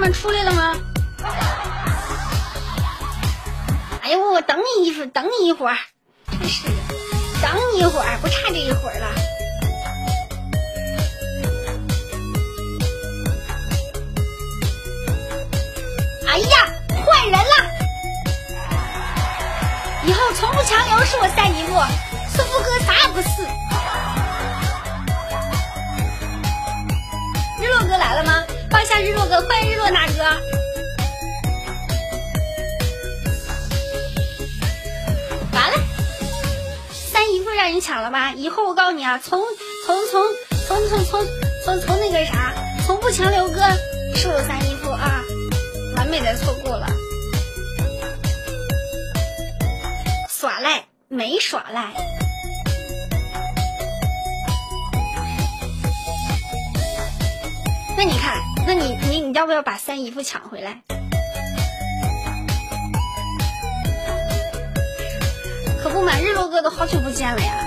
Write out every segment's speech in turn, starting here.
们出来了吗？哎呀，我等你等你一会儿，真是的，等你一会儿，不差这一会儿了。哎呀，换人了！以后从不强留是我三姨夫，苏福哥啥也不是。日落哥来了吗？放下日落哥，欢迎日落大哥。完了，三姨夫让人抢了吧？以后我告诉你啊，从那个啥，从不强留哥是我三姨夫啊，完美的错过了。耍赖没耍赖？那你看，那你要不要把三姨夫抢回来？可不嘛，日落哥都好久不见了呀。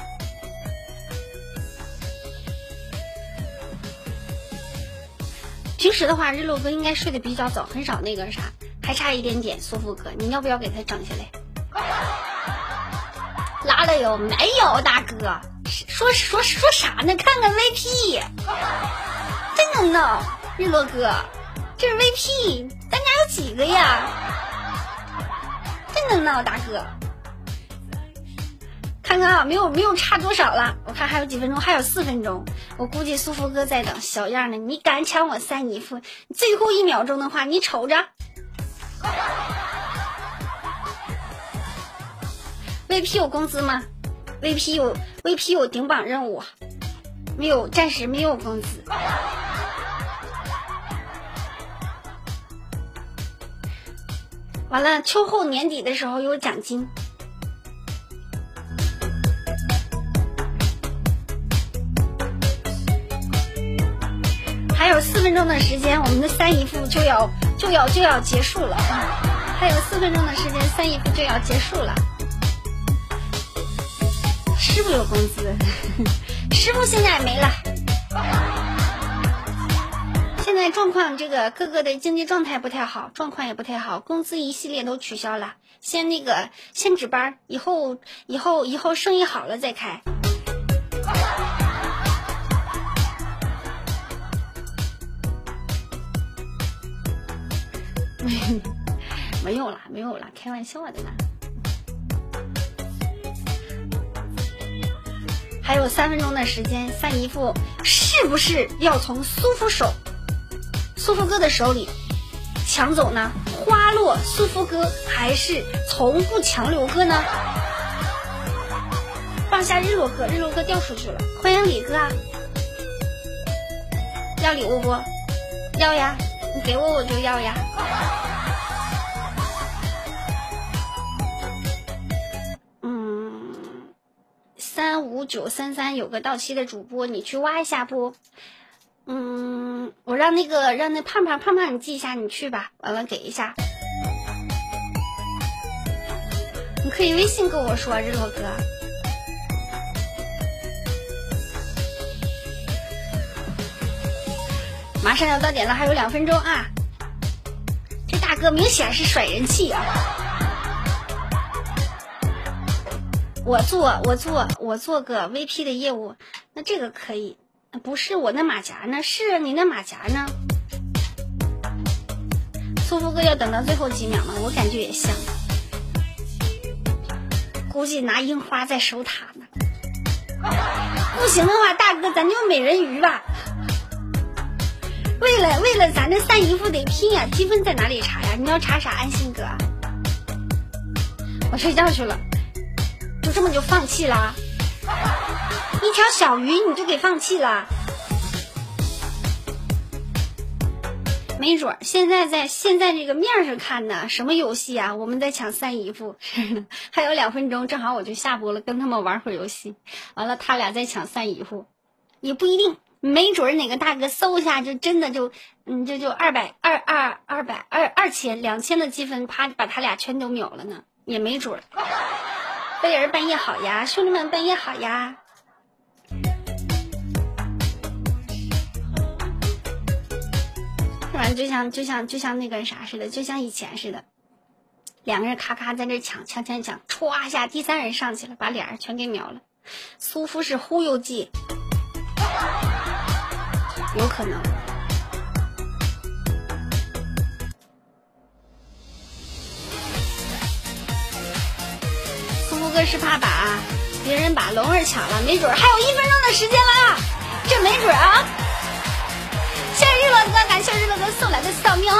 平时的话，日落哥应该睡得比较早，很少那个啥，还差一点点。苏富哥，你要不要给他整下来？拉了有没有，大哥？说啥呢？看看 VP， 真能闹！日落哥，这是 VP， 咱家有几个呀？真能闹，大哥！看看啊，没有差多少了。我看还有几分钟，还有4分钟。我估计苏福哥在等，小样的，你敢抢我三姨夫？最后1秒钟的话，你瞅着。VP 有工资吗 ？VP 有顶榜任务，没有，暂时没有工资。完了，秋后年底的时候有奖金。还有4分钟的时间，我们的三姨夫就要结束了。还有4分钟的时间，三姨夫就要结束了。师傅有工资，师傅现在没了。现在状况，这个各个的经济状态不太好，状况也不太好，工资一系列都取消了。先值班，以后生意好了再开。没有了，开玩笑的啦。还有3分钟的时间，三姨夫是不是要从苏福哥的手里抢走呢？花落苏福哥，还是从不强留哥呢？放下日落哥，日落哥掉出去了。欢迎李哥啊，要礼物不？要呀，你给我就要呀。35933有个到期的主播，你去挖一下不？我让那胖胖你记一下，你去吧。完了给一下，你可以微信跟我说，日落哥。马上要到点了，还有2分钟啊！这大哥明显是甩人气啊！我做个 VP 的业务，那这个可以。不是我那马甲呢？是你那马甲呢？苏福哥要等到最后几秒吗？我感觉也像，估计拿樱花在守塔呢。不行的话，大哥咱就美人鱼吧。为了咱这三姨夫得拼呀，积分在哪里查呀？你要查啥？安心哥，我睡觉去了，就这么就放弃了？一条小鱼你就给放弃了？没准现在这个面上看呢，什么游戏啊？我们在抢三姨夫，还有2分钟，正好我就下播了，跟他们玩会儿游戏。完了，他俩在抢三姨夫，也不一定，没准哪个大哥搜一下，就真的就2000的积分，啪把他俩全都秒了呢，也没准。贝儿半夜好呀，兄弟们半夜好呀。 团就像那个啥似的，就像以前似的，两个人咔咔在这抢，歘一下，第三人上去了，把俩人全给秒了。苏夫是忽悠技，有可能。苏夫哥是怕把别人把龙儿抢了，没准还有1分钟的时间了，这没准啊。谢谢日落哥，感谢日落哥送来的扫描。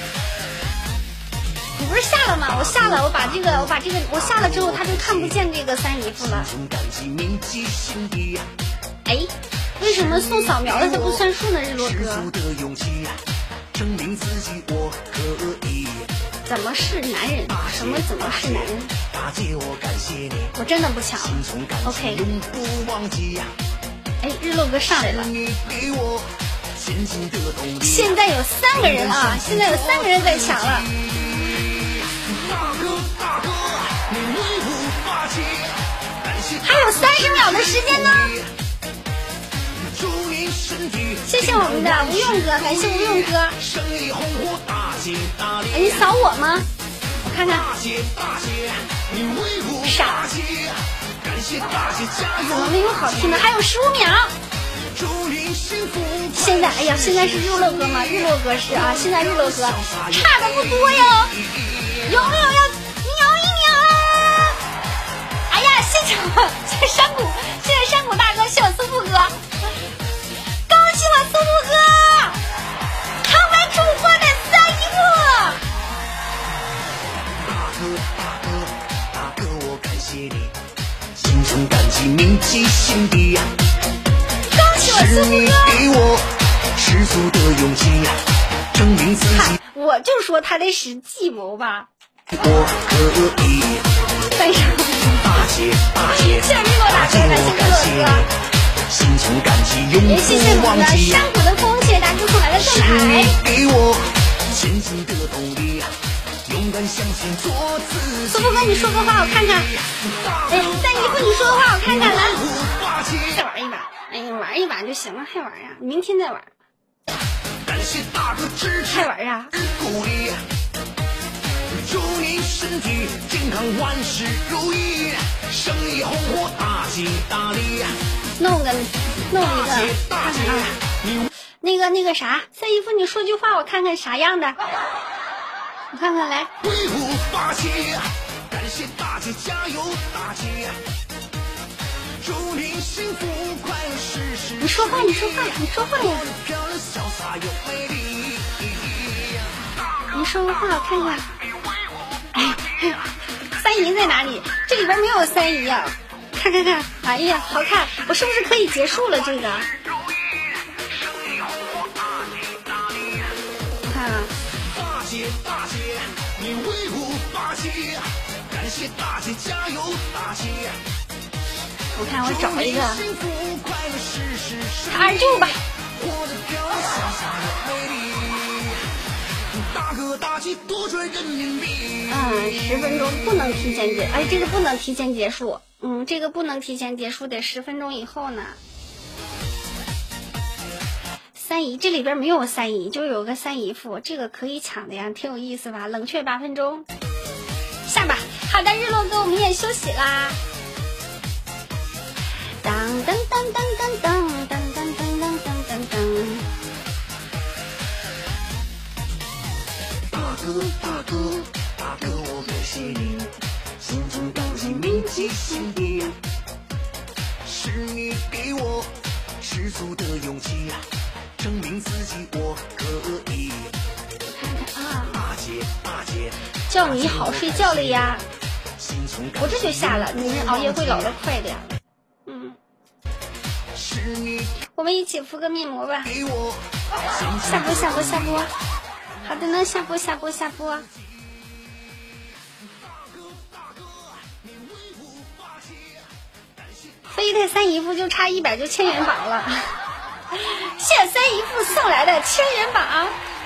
你不是下了吗？我下了，我把这个我下了之后，他就看不见这个三姨夫了。哎，为什么送扫描了它不算数呢？日落哥，怎么是男人？怎么是男人？我真的不抢。OK。哎，日落哥上来了。现在有3个人啊！现在有3个人在抢了。还有30秒的时间呢。谢谢我们的吴用哥，感谢吴用哥。哎，你扫我吗？我看看。傻。怎么没有好听的？还有15秒。现在，哎呀，现在是日落哥吗？日落哥是啊，现在日落哥差的不多哟。有没有要瞄一瞄啊？哎呀，谢谢山谷大哥，谢我苏富哥，恭喜我苏富哥成为主播的三姨夫。大哥，我感谢你，心存感激，铭记心底呀。恭喜我苏富哥，给我十足的勇气，证明自己。我就说他得使计谋吧。我可以。非常大姐，谢谢日落大哥，感谢日落哥，心存感激，永不忘记。谢谢我们的山谷的风，谢谢大哥送来的盾牌。给我前进的动力，勇敢向前做自己。苏富哥，你说个话我看看。哎，三姨夫，你说个话我看看，来，再玩一把。哎呀，玩一把就行了，还玩呀？明天再玩。感谢大哥支持，还玩啊？鼓励。祝你身体健康，万事如意，生意红火，大吉大利。弄一个，看看啊，那个啥，三姨夫，你说句话，我看看啥样的，我看看来。威武霸气，感谢大姐加油，大姐。祝你幸福快乐，事事。你说话呀！你说个话，我看看。哎，三姨在哪里？这里边没有三姨啊！看，哎呀，好看！我是不是可以结束了这个？看啊！大姐，你威武霸气！感谢大姐加油，大姐！我看我找一个二舅吧。10分钟不能提前结，哎，这个不能提前结束，这个不能提前结束，得10分钟以后呢。三姨这里边没有三姨，就有个三姨夫，这个可以抢的呀，挺有意思吧？冷却8分钟，下吧。好的，日落哥，我们也休息啦。当当当当当当当当当当当当。大哥，我感谢你，心中感激，铭记心底。是你给我十足的勇气，证明自己我可以。看看啊，大姐，叫你好睡觉了呀。我这就下了，你们熬夜会老得快点。我们一起敷个面膜吧。下播。好的呢，下播。飞太三姨夫就差100就千元榜了，谢谢三姨夫送来的千元榜。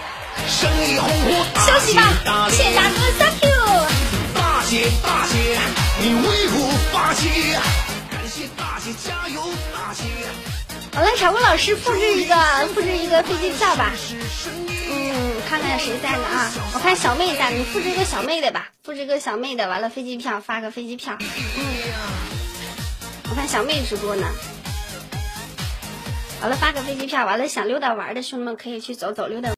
休息吧，谢谢大哥 ，Thank you。大姐，你威武霸气，感谢大姐加油，大姐。好了，场务老师复制一个飞机票吧。 看看谁在呢啊？我看小妹在，你复制个小妹的吧，复制个小妹的，完了飞机票发个飞机票。我看小妹直播呢，完了发个飞机票，完了想溜达玩的兄弟们可以去走走溜达。